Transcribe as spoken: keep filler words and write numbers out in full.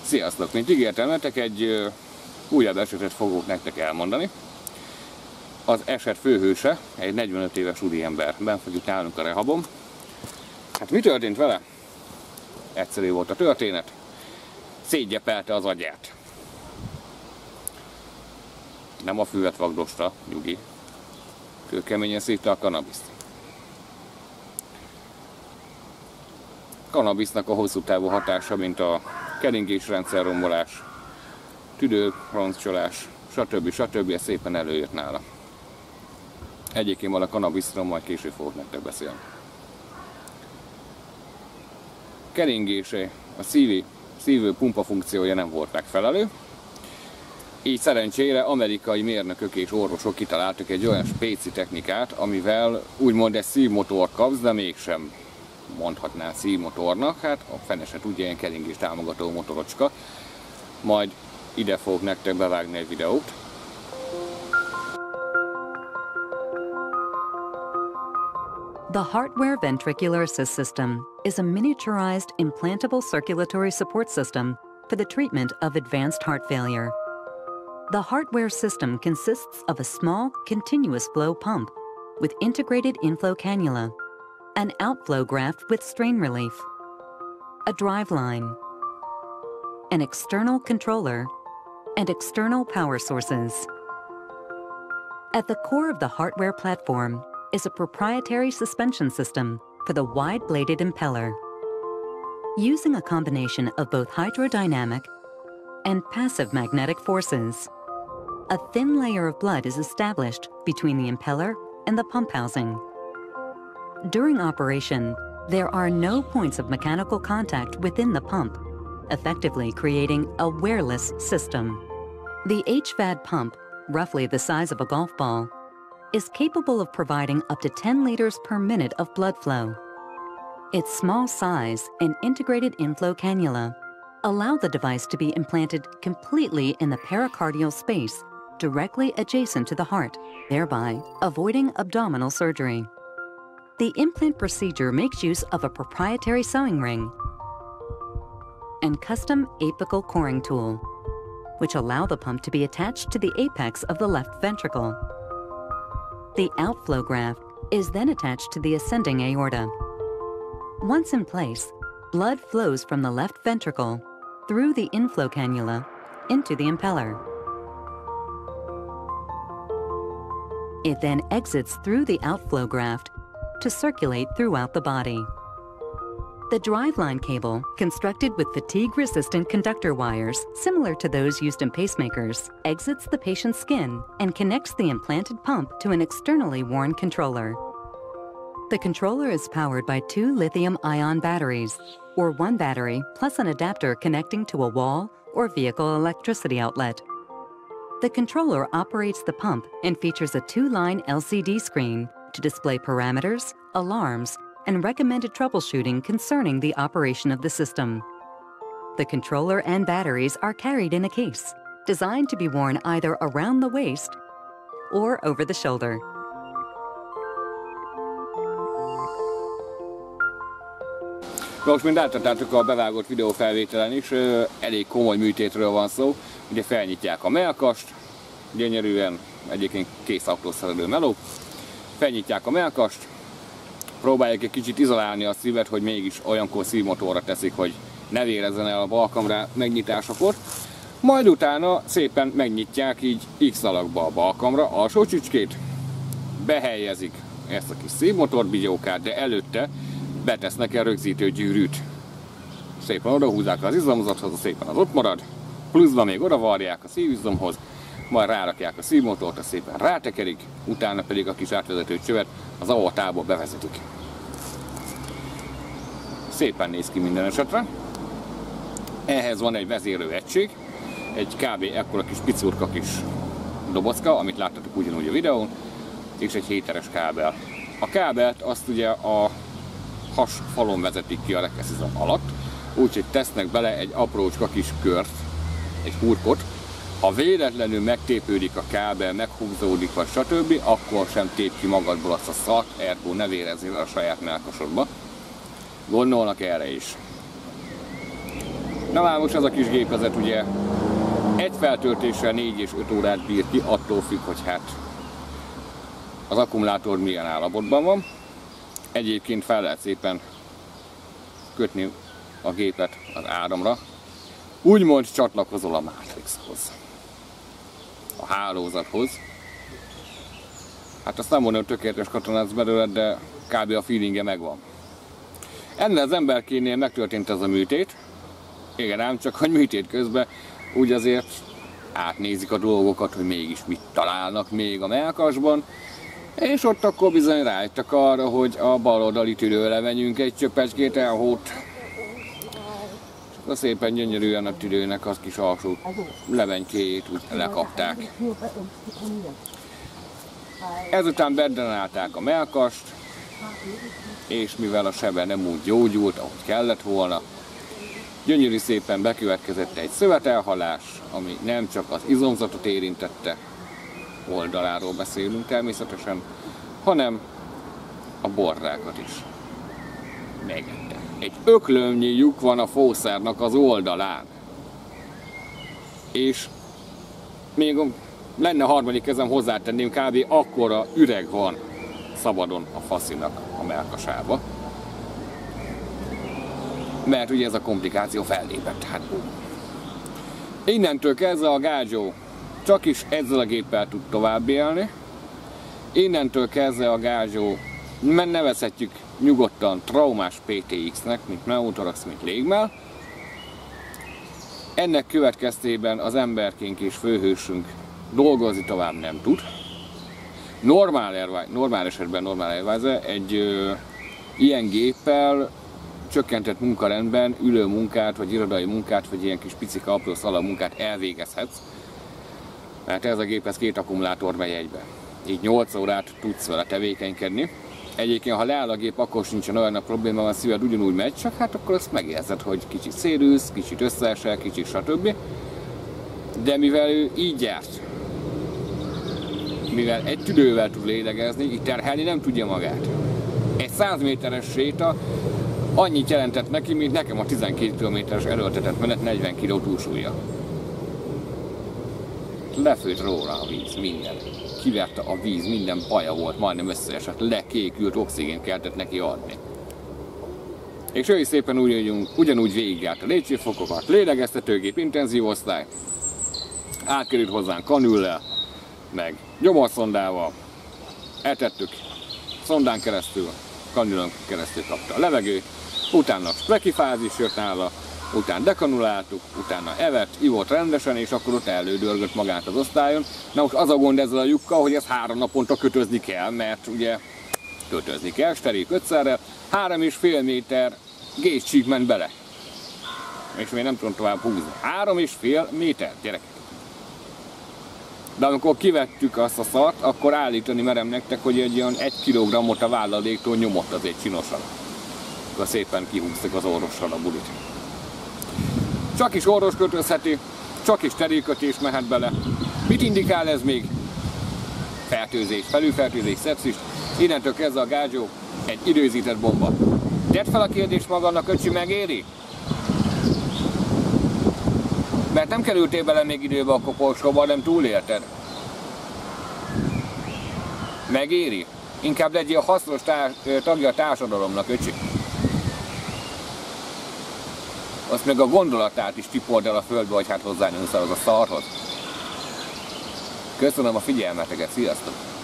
Sziasztok! Mint ígértem nektek, egy újabb esetet fogok nektek elmondani. Az eset főhőse egy negyvenöt éves úriember. Benn fog itt nálunk a rehabom. Hát mi történt vele? Egyszerű volt a történet. Szétgyepelte az agyát. Nem a füvet vagdosta, nyugi. Kőkeményen szívta a kanabiszt. Kannabisznak a hosszú távú hatása, mint a keringésrendszer rombolás, tüdő, roncsolás, stb. stb. Ez szépen előjött nála. Egyébként a kannabiszról majd később fogok nektek beszélni. Keringése, a szívi, szívő pumpa funkciója nem volt megfelelő, így szerencsére amerikai mérnökök és orvosok kitaláltak egy olyan spéci technikát, amivel úgymond egy szívmotort kapsz, de mégsem mondhatná szívmotornak, hát a fene se tudja, ilyen keringés támogató motorocska. Majd ide fogok nektek bevágni egy videót. The Heartware Ventricular Assist System is a miniaturized implantable circulatory support system for the treatment of advanced heart failure. The Heartware system consists of a small, continuous flow pump with integrated inflow cannula, an outflow graft with strain relief, a drive line, an external controller, and external power sources. At the core of the Heartware platform is a proprietary suspension system for the wide-bladed impeller. Using a combination of both hydrodynamic and passive magnetic forces, a thin layer of blood is established between the impeller and the pump housing. During operation, there are no points of mechanical contact within the pump, effectively creating a wearless system. The H V A D pump, roughly the size of a golf ball, is capable of providing up to ten liters per minute of blood flow. Its small size and integrated inflow cannula allow the device to be implanted completely in the pericardial space directly adjacent to the heart, thereby avoiding abdominal surgery. The implant procedure makes use of a proprietary sewing ring and custom apical coring tool, which allow the pump to be attached to the apex of the left ventricle. The outflow graft is then attached to the ascending aorta. Once in place, blood flows from the left ventricle through the inflow cannula into the impeller. It then exits through the outflow graft to circulate throughout the body. The driveline cable, constructed with fatigue-resistant conductor wires similar to those used in pacemakers, exits the patient's skin and connects the implanted pump to an externally worn controller. The controller is powered by two lithium-ion batteries, or one battery plus an adapter connecting to a wall or vehicle electricity outlet. The controller operates the pump and features a two-line L C D screen to display parameters, alarms, and recommended troubleshooting concerning the operation of the system. The controller and batteries are carried in a case, designed to be worn either around the waist or over the shoulder. Most, mint láthatjátok a bevágott videófelvételen is, elég komoly műtétről van szó. Ugye felnyitják a mellkast, gyönyörűen, egyébként kész autószerelő meló. Felnyitják a mellkast, próbálják egy kicsit izolálni a szívet, hogy mégis olyankor szívmotorra teszik, hogy ne vérezzen el a balkamra megnyitásakor. Majd utána szépen megnyitják így X alakba a balkamra alsó csücskét, behelyezik ezt a kis szívmotorbigyókát, de előtte betesznek el rögzítő gyűrűt. Szépen odahúzzák az izomzathoz, szépen az ott marad, pluszban még oda varják a szívizomhoz, majd rárakják a szívmotort, azt szépen rátekerik, utána pedig a kis átvezető csövet az aortába bevezetik. Szépen néz ki minden esetre. Ehhez van egy vezérlő egység, egy kb. Ekkora kis picurka kis dobozka, amit láttatok ugyanúgy a videón, és egy héteres kábel. A kábelt azt ugye a hasfalon vezetik ki a rekeszizom alatt, úgyhogy tesznek bele egy aprócska kis kört, egy hurkot. Ha véletlenül megtépődik a kábel, meghúzódik vagy stb., akkor sem tép ki magadból azt a szart, ergo ne vérezzél a saját mellkasodba. Gondolnak erre is. Na már most az a kis gépezet ugye egy feltöltéssel négy és öt órát bír ki, attól függ, hogy hát az akkumulátor milyen állapotban van. Egyébként fel lehet szépen kötni a gépet az áramra. Úgymond csatlakozol a Matrixhoz, a hálózathoz. Hát azt nem mondom, hogy tökéletes katonát belőle, de kb. A feelingje megvan. Ennél az emberkénél megtörtént ez a műtét. Igen, ám csak hogy műtét közben úgy azért átnézik a dolgokat, hogy mégis mit találnak még a mellkasban. És ott akkor bizony rájöttek arra, hogy a bal oldali tüdőre menjünk egy csöppecskét elhót. És akkor szépen gyönyörűen a tüdőnek az kis alsó levenykéjét úgy lekapták. Ezután bedrenálták a mellkast, és mivel a sebe nem úgy gyógyult, ahogy kellett volna, gyönyörű szépen bekövetkezett egy szövetelhalás, ami nem csak az izomzatot érintette, oldaláról beszélünk természetesen, hanem a borrákat is megette. Egy öklömnyi lyuk van a fószernak az oldalán. És még lenne a harmadik kezem, hozzátenném, kb. Akkora üreg van szabadon a faszinak a mellkasába. Mert ugye ez a komplikáció fellépett. Hát, innentől kezdve a Gázsó csak is ezzel a géppel tud tovább élni. Innentől kezdve a Gázsó nevezhetjük nyugodtan traumás pé té iksz-nek, mint pneumothorax, mint légmell. Ennek következtében az emberkénk és főhősünk dolgozni tovább nem tud. Normál, airwise, normál esetben normál airwise egy ö, ilyen géppel csökkentett munkarendben ülő munkát, vagy irodai munkát, vagy ilyen kis picika apró szala munkát elvégezhetsz. Mert ez a gép, ez két akkumulátor megy egybe. Így nyolc órát tudsz vele tevékenykedni. Egyébként, ha leáll a gép, akkor sincsen olyan a probléma, a szíved ugyanúgy megy, csak hát akkor azt megérzed, hogy kicsit szérülsz, kicsit összeesel, kicsit stb. De mivel ő így gyárt, mivel egy tüdővel tud lélegezni, így terhelni nem tudja magát. Egy száz méteres séta annyit jelentett neki, mint nekem a tizenkét kilométeres erőltetett menet negyven kiló túlsúlya. Lefőtt róla a víz, minden. Kiverte a víz, minden baja volt, majdnem összeesett, lekékült, oxigént kellett neki adni. És ő is szépen úgy, ugyanúgy végigjárt a légcsőfokokat, lélegeztetőgép, intenzív osztály, átkerült hozzánk kanüllel, meg gyomorszondával, etettük, szondán keresztül, kanülön keresztül kapta a levegőt, utána spreki fázis jött nála, utána dekanuláltuk, utána evett, ivott rendesen, és akkor ott elődörgött magát az osztályon. Na most az a gond ezzel a lyukkal, hogy ezt három naponta kötözni kell, mert ugye kötözni kell, steril kötszerrel, három és fél méter gézcsík ment bele. És még nem tudom tovább húzni. Három és fél méter, gyerekek. De amikor kivettük azt a szart, akkor állítani merem nektek, hogy egy olyan egy kilogrammot a vállaléktól nyomott azért csinosan. Akkor szépen kihúztuk az orvossal a bulit. Csak is orvos kötözheti, csak is terékötés mehet bele. Mit indikál ez még? Fertőzés, felülfertőzés, szepszis. Innentől kezdve a Gázsó egy időzített bomba. Tedd fel a kérdést magadnak, öcsi, megéri? Mert nem kerültél bele még időbe a koporsóba, nem túlélted. Megéri? Inkább legyél hasznos tagja a társadalomnak, öcsi. Azt meg a gondolatát is tipold el a földbe, hogy hát hozzányúlsz az a szarhoz. Köszönöm a figyelmeteket, sziasztok!